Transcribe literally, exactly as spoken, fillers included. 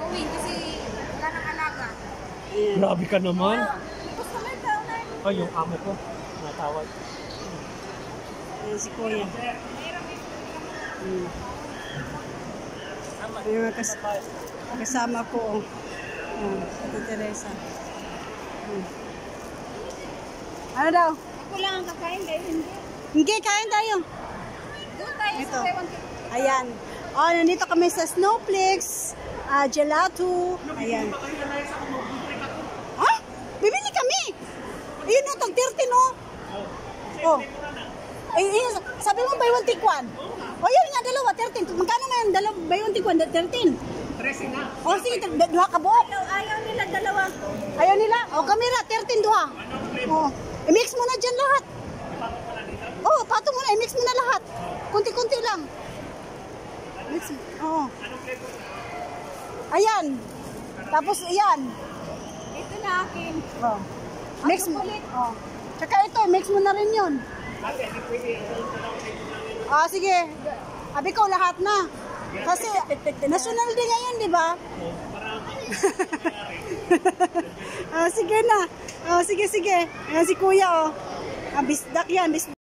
uuwi kasi wala nang alaga. Grabe ka naman. Gusto mo ito, Nay? Ay, yung amo ko. Natawag. Ayan si Kuya. Hmm. Ayun, kas kasama ko. Oh, Ate Teresa. Hmm. Ano daw? Ako lang ang kakain dahil hindi. Hindi, kain tayo. Doon tayo Ito. sa Taiwan. Ayan. Oh, nandito kami sa Snowflakes, uh, gelato. Ayan. Ha? Bibili kami. Ayun na, tag thirty no? Oh. Ay, ay, sabi mo buy one take one. Oh, yun nga, dalawa, thirteen. Magkano na yung dalawa, buy one take one, thirteen? thirteen na. Oh, sige, duha ka buok. Ayaw, ayaw nila dalawa. Ayaw nila? Oh, kamera, thirteen duha. Oh, i-mix mo na dyan lahat. Oh, patong mo na, i-mix mo na lahat. Kunti-kunti lang. Mix. Oh. Ayan. Tapos, ayan. Ito na akin. Oh. Mix mo. Oh. Tsaka ito, mix mo na rin yun. Ah, sige. Abi ko lahat na. Kasi national din ngayon, di ba? Ah, sige na. Oh, sige, sige. Ayan si Kuya, oh. Ah, bisdak yan, bisdak.